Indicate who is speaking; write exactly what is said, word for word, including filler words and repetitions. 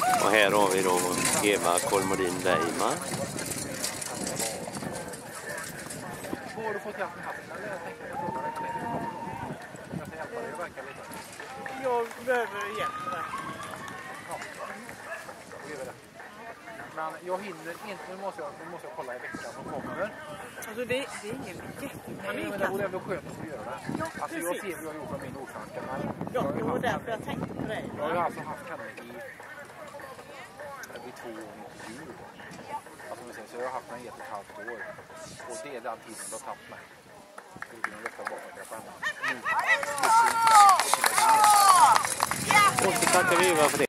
Speaker 1: Och här har vi då Eva Kolmodin Bergman.
Speaker 2: Har du fått hjälp med hatten eller? Jag tänkte att jag frågar dig. Jag ska hjälpa dig, det verkar lite.
Speaker 3: Jag behöver hjälp med det.
Speaker 2: Ja, då gör vi det. Men jag hinner inte, nu måste jag, nu måste jag kolla i veckan som kommer.
Speaker 3: Alltså det, det är ingen jättepanik.
Speaker 2: Men det vore ändå skönt att göra det.
Speaker 3: Ja,
Speaker 2: alltså
Speaker 3: precis.
Speaker 2: jag ser vad jag har gjort med min ordfranska.
Speaker 3: Ja, det var därför jag tänkte på dig.
Speaker 2: Jag har ju alltså haft henne i, i två år i jul. Alltså, så jag har haft henne i ett och ett halvt år. Och det är den tiden du har tagit mig. Det är en vecka bakåt på henne. Nu.
Speaker 1: Och så tackar vi Eva för det.